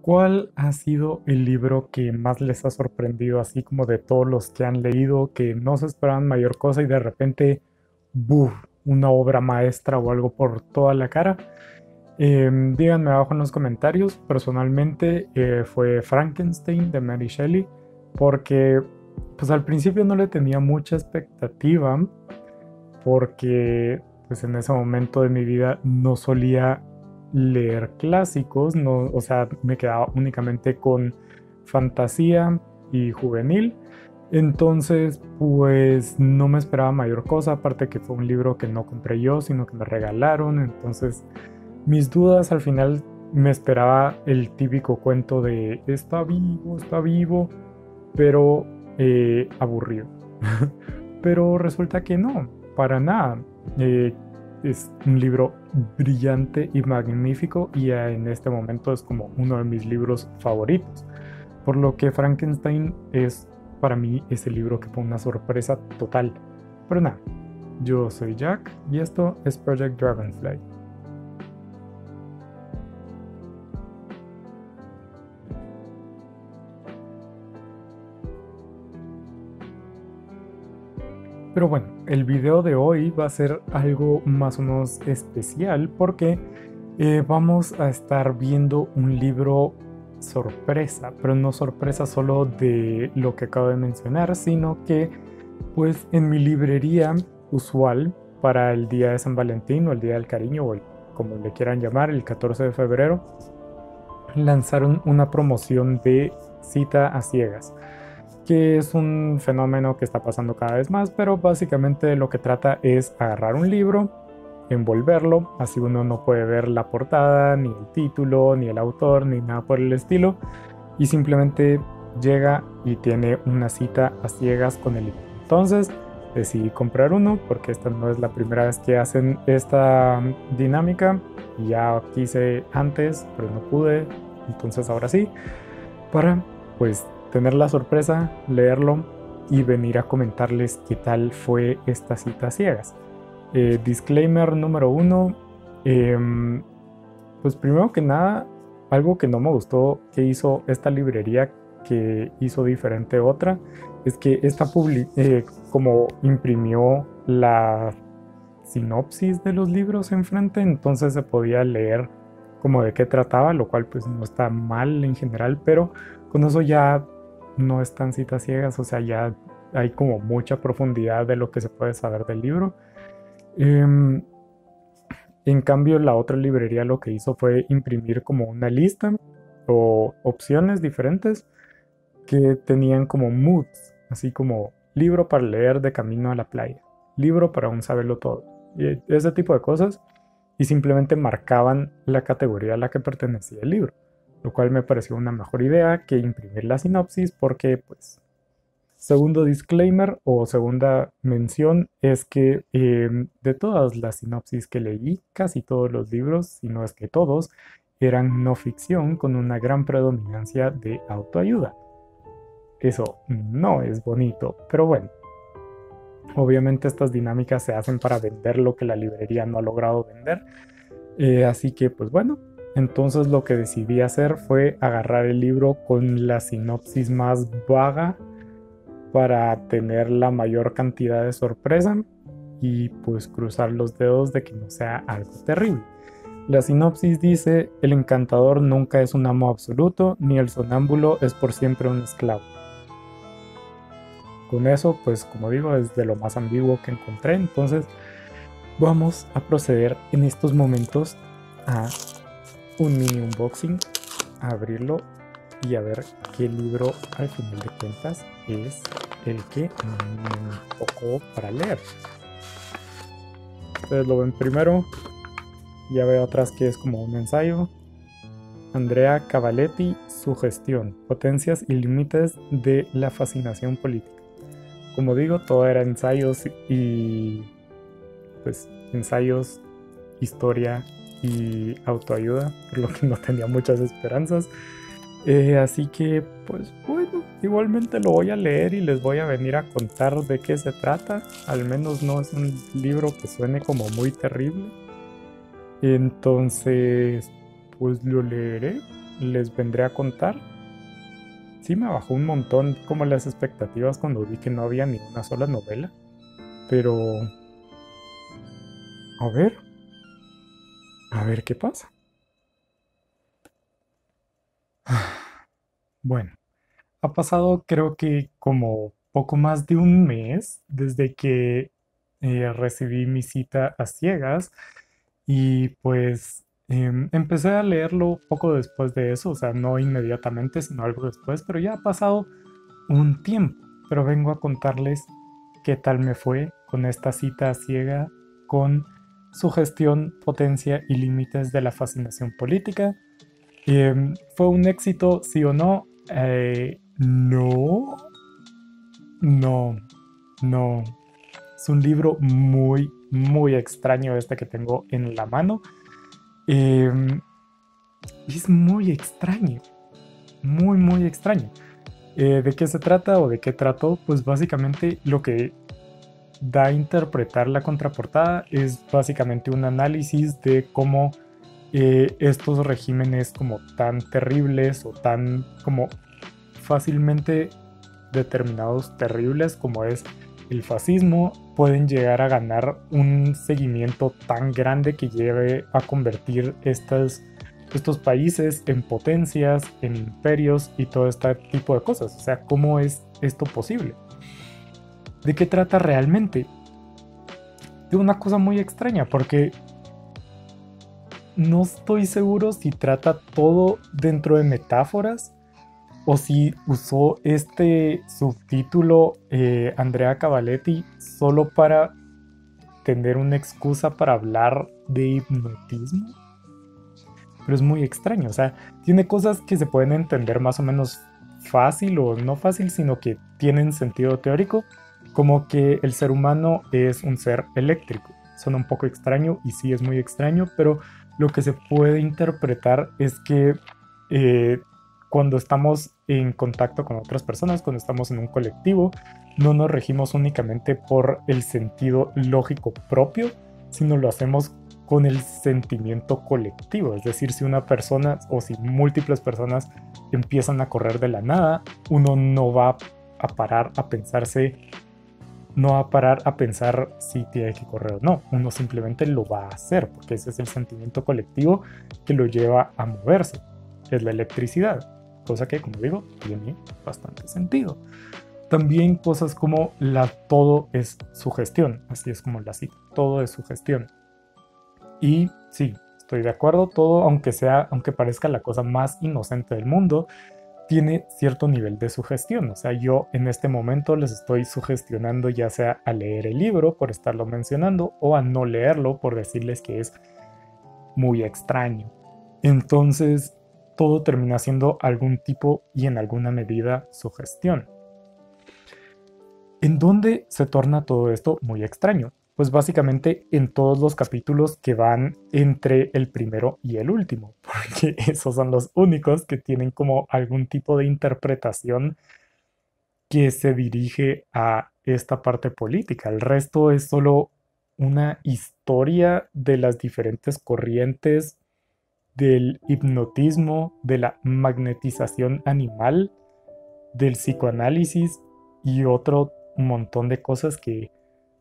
¿Cuál ha sido el libro que más les ha sorprendido, así como de todos los que han leído, que no se esperaban mayor cosa y de repente, ¡buf! Una obra maestra o algo por toda la cara? Díganme abajo en los comentarios. Personalmente fue Frankenstein de Mary Shelley, porque pues al principio no le tenía mucha expectativa, porque pues en ese momento de mi vida no solía leer clásicos, no, o sea, me quedaba únicamente con fantasía y juvenil. Entonces, pues no me esperaba mayor cosa, aparte que fue un libro que no compré yo, sino que me regalaron. Entonces, mis dudas al final me esperaba el típico cuento de está vivo, pero aburrido. Pero resulta que no, para nada. Eh, es un libro brillante y magnífico y en este momento es como uno de mis libros favoritos. Por lo que Frankenstein es para mí ese libro que fue una sorpresa total. Pero nada, yo soy Jack y esto es Project Dragonfly. Pero bueno, el video de hoy va a ser algo más o menos especial porque vamos a estar viendo un libro sorpresa, pero no sorpresa solo de lo que acabo de mencionar, sino que pues en mi librería usual para el día de San Valentín o el Día del Cariño o como le quieran llamar, el 14 de febrero, lanzaron una promoción de cita a ciegas, que es un fenómeno que está pasando cada vez más, pero básicamente lo que trata es agarrar un libro, envolverlo, así uno no puede ver la portada, ni el título, ni el autor, ni nada por el estilo, y simplemente llega y tiene una cita a ciegas con el libro. Entonces decidí comprar uno porque esta no es la primera vez que hacen esta dinámica. Ya quise antes, pero no pude, entonces ahora sí, para pues tener la sorpresa, leerlo y venir a comentarles qué tal fue esta cita a ciegas. Disclaimer número uno, pues primero que nada, algo que no me gustó que hizo esta librería, que hizo diferente otra, es que esta como imprimió la sinopsis de los libros enfrente, entonces se podía leer como de qué trataba, lo cual pues no está mal en general, pero con eso ya no están citas ciegas, o sea, ya hay como mucha profundidad de lo que se puede saber del libro. Em, en cambio, la otra librería lo que hizo fue imprimir como una lista o opciones diferentes que tenían como moods, así como libro para leer de camino a la playa, libro para un saberlo todo, y ese tipo de cosas, y simplemente marcaban la categoría a la que pertenecía el libro, lo cual me pareció una mejor idea que imprimir la sinopsis porque pues segundo disclaimer o segunda mención es que de todas las sinopsis que leí, casi todos los libros, si no es que todos, eran no ficción con una gran predominancia de autoayuda. Eso no es bonito, pero bueno, obviamente estas dinámicas se hacen para vender lo que la librería no ha logrado vender. Así que pues bueno, entonces lo que decidí hacer fue agarrar el libro con la sinopsis más vaga para tener la mayor cantidad de sorpresa y pues cruzar los dedos de que no sea algo terrible. La sinopsis dice: el encantador nunca es un amo absoluto, ni el sonámbulo es por siempre un esclavo. Con eso, pues como digo, es de lo más ambiguo que encontré. Entonces vamos a proceder en estos momentos a un mini unboxing, a abrirlo y a ver qué libro al final de cuentas es el que me tocó para leer. Ustedes lo ven primero, ya veo atrás que es como un ensayo. Andrea Cavaletti, Sugestión, potencias y límites de la fascinación política. Como digo, todo era ensayos y pues ensayos, historia y autoayuda, por lo que no tenía muchas esperanzas. Así que, pues bueno, igualmente lo voy a leer y les voy a venir a contar de qué se trata. Al menos no es un libro que suene como muy terrible. Entonces, pues lo leeré les vendré a contar. Sí me bajó un montón como las expectativas cuando vi que no había ni una sola novela, pero a ver, a ver qué pasa. Bueno, ha pasado creo que como poco más de un mes desde que recibí mi cita a ciegas y pues empecé a leerlo poco después de eso, o sea, no inmediatamente, sino algo después, pero ya ha pasado un tiempo. Pero vengo a contarles qué tal me fue con esta cita a ciega, con sugestión, potencia y límites de la fascinación política. ¿Fue un éxito, sí o no? No, no, no. Es un libro muy, muy extraño este que tengo en la mano. Em, es muy extraño, muy, muy extraño. ¿De qué se trata o de qué trató? Pues básicamente lo que da a interpretar la contraportada es básicamente un análisis de cómo estos regímenes como tan terribles o tan como fácilmente determinados terribles como es el fascismo pueden llegar a ganar un seguimiento tan grande que lleve a convertir estos países en potencias, en imperios y todo este tipo de cosas. O sea, ¿cómo es esto posible? ¿De qué trata realmente? De una cosa muy extraña, porque no estoy seguro si trata todo dentro de metáforas o si usó este subtítulo Andrea Cavaletti solo para tener una excusa para hablar de hipnotismo. Pero es muy extraño, o sea, tiene cosas que se pueden entender más o menos fácil o no fácil, sino que tienen sentido teórico, como que el ser humano es un ser eléctrico. Suena un poco extraño y sí es muy extraño, pero lo que se puede interpretar es que eh, cuando estamos en contacto con otras personas, cuando estamos en un colectivo, no nos regimos únicamente por el sentido lógico propio, sino lo hacemos con el sentimiento colectivo. Es decir, si una persona o si múltiples personas empiezan a correr de la nada, uno no va a parar a pensarse, no va a parar a pensar si tiene que correr o no. Uno simplemente lo va a hacer, porque ese es el sentimiento colectivo que lo lleva a moverse. Es la electricidad, cosa que, como digo, tiene bastante sentido. También cosas como todo es sugestión, así es como la cita, todo es sugestión. Y sí, estoy de acuerdo, todo, aunque parezca la cosa más inocente del mundo, tiene cierto nivel de sugestión. O sea, yo en este momento les estoy sugestionando ya sea a leer el libro por estarlo mencionando o a no leerlo por decirles que es muy extraño. Entonces, todo termina siendo algún tipo y en alguna medida sugestión. ¿En dónde se torna todo esto muy extraño? Pues básicamente en todos los capítulos que van entre el primero y el último, porque esos son los únicos que tienen como algún tipo de interpretación que se dirige a esta parte política. El resto es solo una historia de las diferentes corrientes del hipnotismo, de la magnetización animal, del psicoanálisis y otro montón de cosas que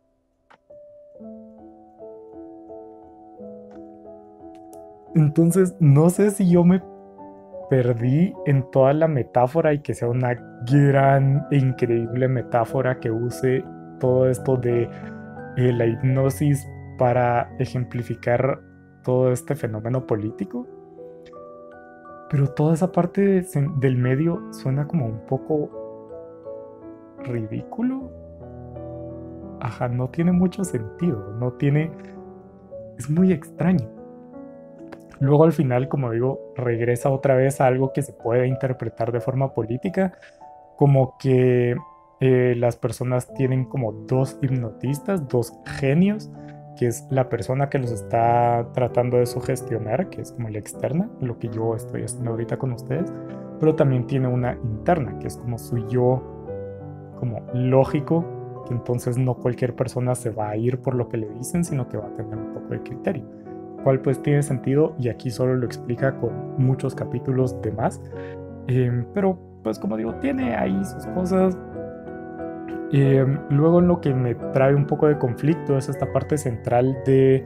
entonces no sé si yo me perdí en toda la metáfora y que sea una gran e increíble metáfora que use todo esto de la hipnosis para ejemplificar todo este fenómeno político. Pero toda esa parte del medio suena como un poco ridículo. Ajá, no tiene mucho sentido, no tiene... Es muy extraño. Luego al final, como digo, regresa otra vez a algo que se puede interpretar de forma política, como que las personas tienen como dos hipnotistas, dos genios, que es la persona que los está tratando de sugestionar, que es como la externa, lo que yo estoy haciendo ahorita con ustedes, pero también tiene una interna, que es como su yo, como lógico, que entonces no cualquier persona se va a ir por lo que le dicen, sino que va a tener un poco de criterio. cual pues tiene sentido y aquí solo lo explica con muchos capítulos de más. Pero pues como digo, tiene ahí sus cosas. Luego lo que me trae un poco de conflicto es esta parte central de...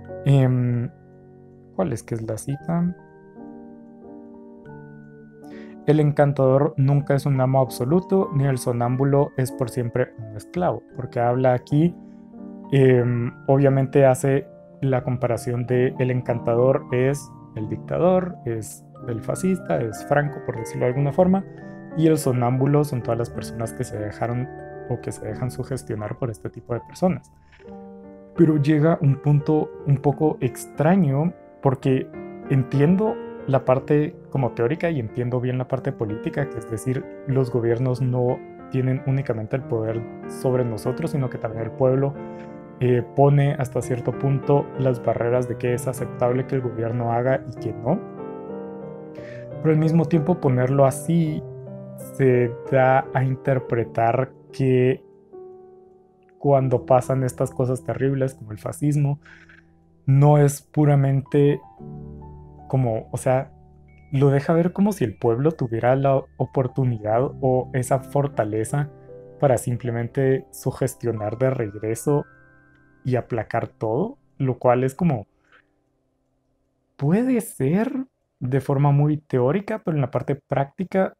¿cuál es que es la cita? El encantador nunca es un amo absoluto, ni el sonámbulo es por siempre un esclavo, porque habla aquí, obviamente hace la comparación de el encantador es el dictador, es el fascista, es Franco, por decirlo de alguna forma, y el sonámbulo son todas las personas que se dejaron o que se dejan sugestionar por este tipo de personas. Pero llega un punto un poco extraño porque entiendo la parte como teórica y entiendo bien la parte política, que es decir, los gobiernos no tienen únicamente el poder sobre nosotros, sino que también el pueblo pone hasta cierto punto las barreras de qué es aceptable que el gobierno haga y qué no. Pero al mismo tiempo ponerlo así se da a interpretar que cuando pasan estas cosas terribles como el fascismo, no es puramente como, o sea, lo deja ver como si el pueblo tuviera la oportunidad o esa fortaleza para simplemente sugestionar de regreso y aplacar todo, lo cual es como, puede ser de forma muy teórica, pero en la parte práctica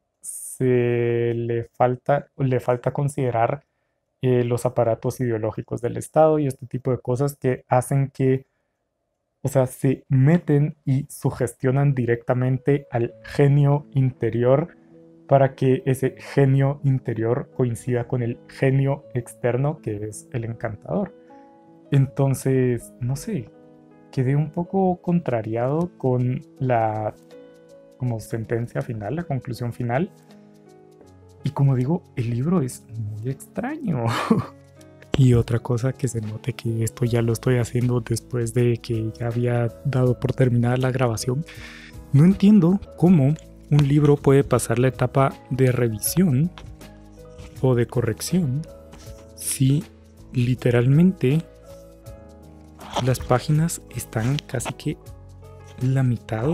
le falta considerar los aparatos ideológicos del Estado y este tipo de cosas que hacen que, o sea, se meten y sugestionan directamente al genio interior para que ese genio interior coincida con el genio externo que es el encantador. Entonces, no sé, quedé un poco contrariado con la como sentencia final, la conclusión final. Y como digo, el libro es muy extraño. Y otra cosa que se note que esto ya lo estoy haciendo después de que ya había dado por terminada la grabación. No entiendo cómo un libro puede pasar la etapa de revisión o de corrección si literalmente las páginas están casi que la mitad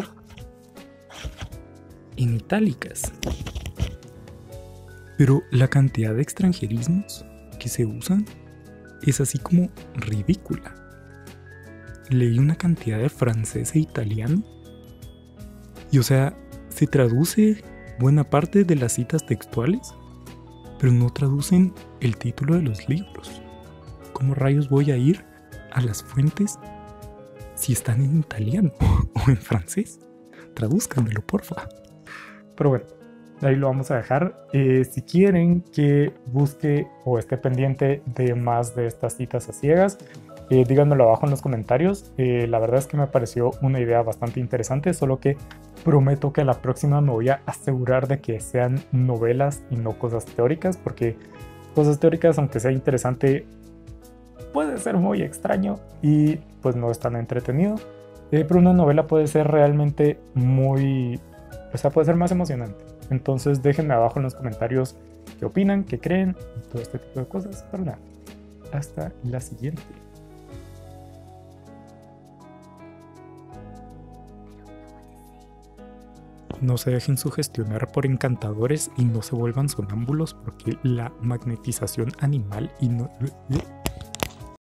en itálicas. Pero la cantidad de extranjerismos que se usan es así como ridícula. Leí una cantidad de francés e italiano y o sea, se traduce buena parte de las citas textuales, pero no traducen el título de los libros. ¿Cómo rayos voy a ir a las fuentes si están en italiano o en francés? Tradúzcanmelo, porfa. Pero bueno, ahí lo vamos a dejar. Si quieren que busque o esté pendiente de más de estas citas a ciegas, díganmelo abajo en los comentarios. La verdad es que me pareció una idea bastante interesante, solo que prometo que a la próxima me voy a asegurar de que sean novelas y no cosas teóricas, porque cosas teóricas, aunque sea interesante, puede ser muy extraño y pues no es tan entretenido. Pero una novela puede ser realmente muy... o sea, puede ser más emocionante. Entonces déjenme abajo en los comentarios qué opinan, qué creen y todo este tipo de cosas. Pero nada, hasta la siguiente. No se dejen sugestionar por encantadores y no se vuelvan sonámbulos porque la magnetización animal y no...